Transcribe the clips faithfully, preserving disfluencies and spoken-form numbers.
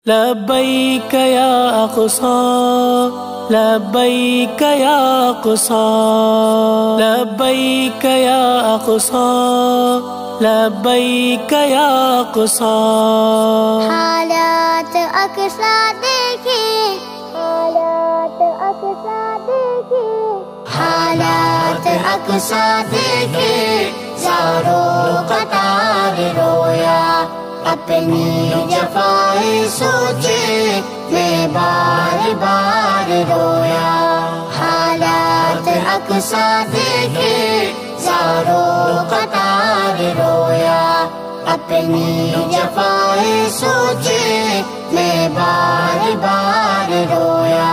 لبیک یا اقصی لبیک یا اقصی لبیک یا اقصی لبیک یا اقصی۔ حالات اقصی دیکھیں، حالات اقصی دیکھیں، حالات اقصی دیکھیں، زاروں قطار رویا، اپنی جفائیں سوچے میں بار بار رویا۔ حالات اقصی دیکھے زاروں قطار رویا، اپنی جفائیں سوچے میں بار بار رویا۔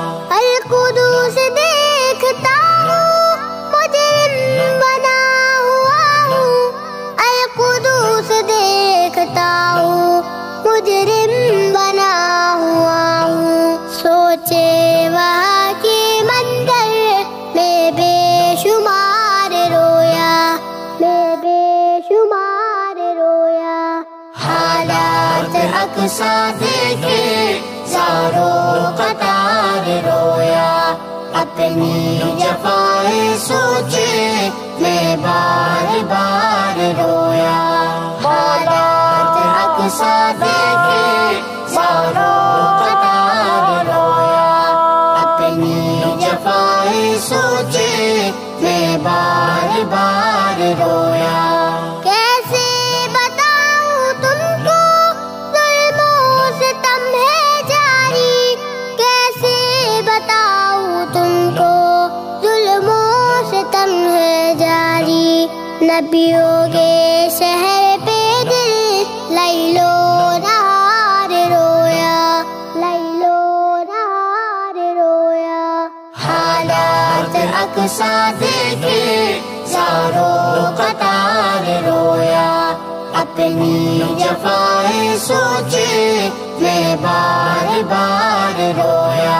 القدس دیکھتا ہوں مجرم بنا ہوا ہوں، القدس دیکھتا ہوں مجرم بنا ہوا ہوں، سوچے وہاں کی منظر میں بے شمار رویا، میں بے شمار رویا۔ حالات اقصی دیکھے زاروں قطار رویا، اپنی جفائیں سوچے میں بار بار رویا۔ حالات اقصی دیکھے زاروں قطار رویا، اپنی جفائیں سوچے میں بار بار رویا۔ کیسے بتاؤں تم کو ظلم و ستم ہے جاری، کیسے بتاؤں تم کو ظلم و ستم ہے جاری، نبیوں کے شہر پہ دل لیلو نہار رویا، لیلو نہار رویا۔ حالات اقصی دیکھے زاروں قطار رویا، اپنی جفائیں سوچے میں بار بار رویا۔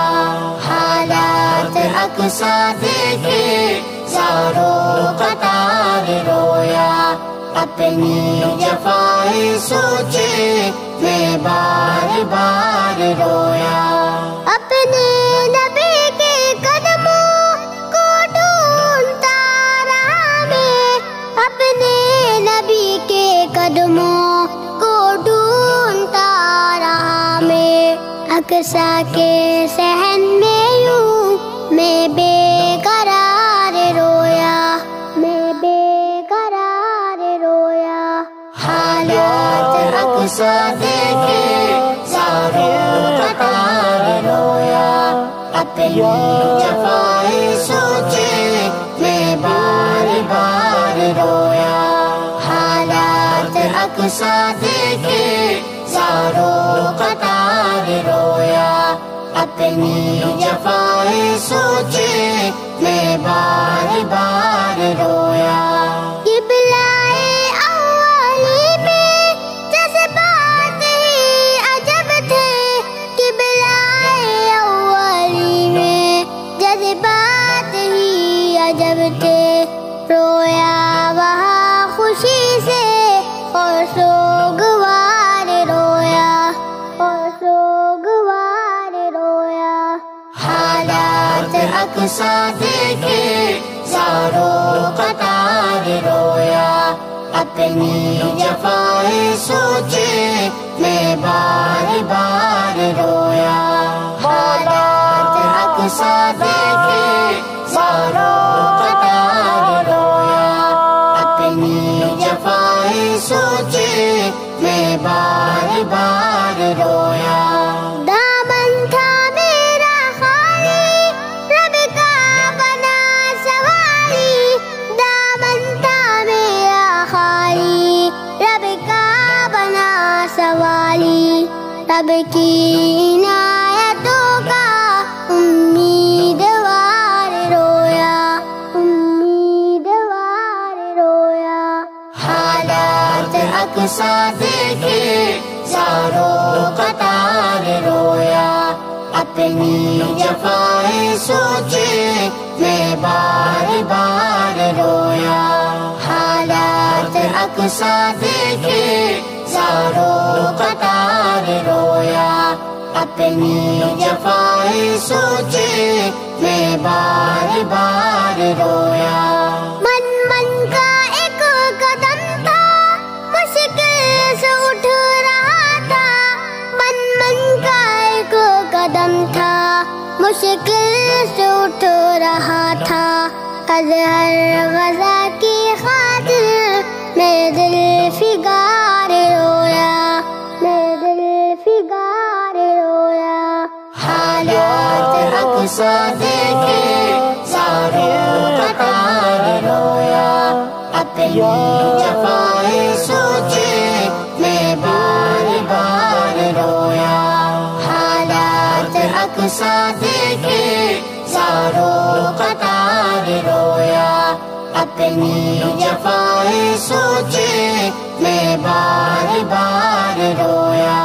حالات اقصی دیکھے زاروں قطار رویا، اپنی جفائیں سوچے میں بار بار رویا۔ اپنے نبی کے قدموں کو ڈھونڈتا رہا میں، اپنے نبی کے قدموں کو ڈھونڈتا رہا میں، اقصی کے صحن میں یوں میں بے قرار رویا، میں بے قرار رویا۔ حالات اقصی دیکھے زاروں قطار رویا، اپنی جفائیں سوچے میں بار بار رویا۔ حالات اقصی دیکھے زاروں قطار رویا، اپنی جفائیں سوچے میں بار بار رویا۔ قبلۂ اولی میں جذبات ہی عجب تھے، قبلۂ اولی میں جذبات ہی عجب تھے، رویا وہاں خوشی سے اور سوگوار رویا، اور سوگوار رویا۔ حالات اقصی دیکھے زاروں قطار رویا، اپنی جفائیں سوچے میں بار بار رویا۔ حالات اقصی دیکھے زاروں قطار رویا، اپنی جفائیں سوچے میں بار بار رویا۔ دامن تھا میرا خالی رب کا بنا سواری، دامن تھا میرا خالی رب کا بنا سوالی، رب کی عنایتوں کا امیدوار رویا، امیدوار رویا۔ حالات اقصی دیکھے زاروں قطار رویا، اپنی جفائیں سوچے میں بار بار رویا۔ حالات اقصی دیکھے زاروں قطار رویا، اپنی جفائیں سوچے میں بار بار رویا۔ من من کا ایک قدم تھا مشکل سے اٹھ رہا تھا، من من کا ایک قدم تھا مشکل سے اٹھ رہا تھا، اظہر غزہ کی خاطر میں دل فگار رویا، میں دل فگار رویا۔ حالات اقصیٰ دیکھے زاروں قطار رویا، اپنی جفائیں سوچے میں بار بار رویا۔ حالات اقصیٰ دیکھے زاروں قطار رویا، اپنی جفائیں سوچے میں بار بار رویا۔